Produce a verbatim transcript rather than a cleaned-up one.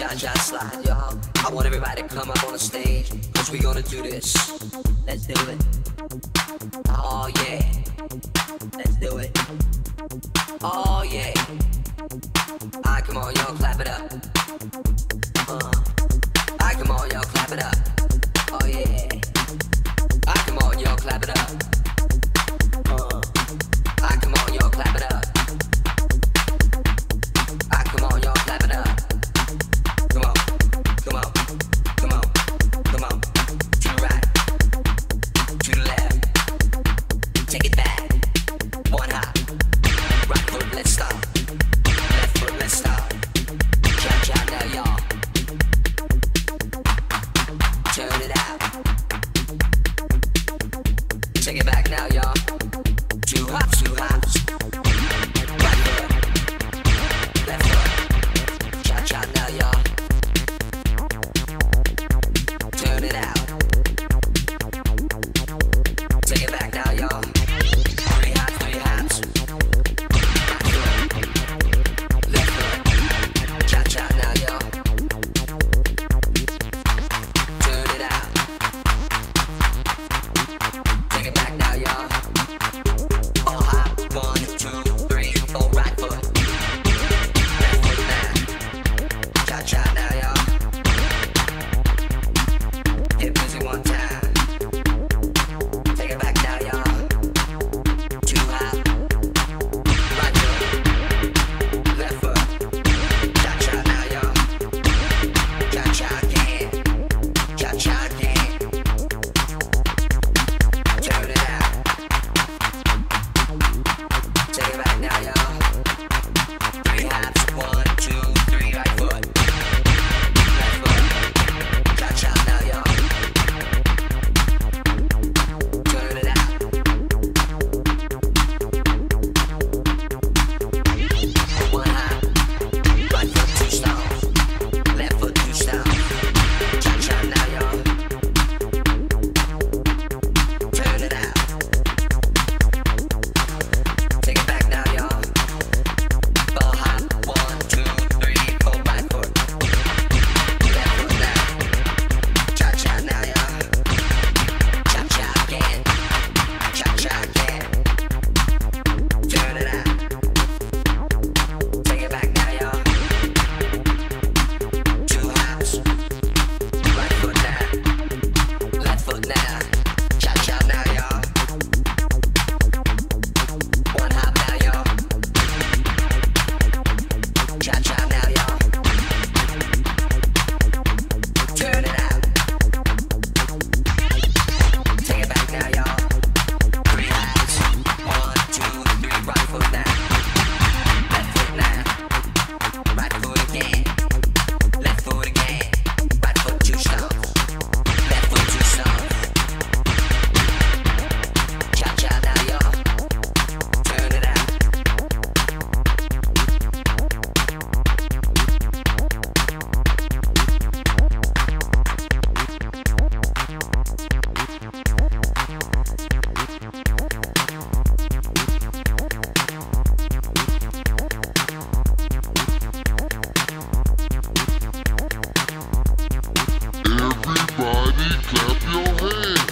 cha-cha slide, y'all. I want everybody to come up on the stage, cause we gonna do this. Let's do it. Oh yeah. Let's do it. Oh yeah. Alright, come on, y'all, clap it up. Uh. Alright, come on, y'all, clap it up. Oh yeah. Alright, come on, y'all, clap it up. Uh. Alright, come on, y'all, clap it up. Alright, come on, y'all, clap it up. Come on, come on, come on, come on. To the right, to the left. Take it back. One hop. Right foot, let's stop. Left foot, let's stop. Cha-cha now, y'all. Turn it out. Take it back now, y'all. Two hops, two hops. Right foot, left foot. Cha-cha now, y'all. Turn it out. Take it back now, y'all. Three hops, three hops. Right foot, left foot. Cha-cha now, y'all. Turn it out. Take it back now, y'all. Four hop, one, two, three, four, right foot. Left foot now. Cha-cha now, y'all. Get busy one time. Take it back now, y'all. Two hop. Right foot. Left foot. Cha-cha now, y'all. Cha-cha again. Cha-cha again. Turn it out. Take it back now, y'all. Three hops. One, two, three, right foot. Left foot. Cha-cha now, y'all. Turn it out. One hop. Right foot, two stones. Left foot, two stones. Cha-cha now, y'all. Turn it out. Take it back now, y'all. Four hop. One, two, three, four, right foot. Left foot now. Cha-cha now, y'all. Cha-cha again. Cha-cha again. Turn it out. Take it back now, y'all. Two hops. Right foot now. Left foot now. Cha-cha now, y'all. One hop now, y'all. Cha-cha now, y'all. Turn it out. Take it back now, y'all. Three hops. One, two, three, right foot now. Left foot now. Right foot again. Left foot again. Right foot, two stones. Left foot, two stones. Cha-cha now, y'all. Turn it out. Everybody clap your hands.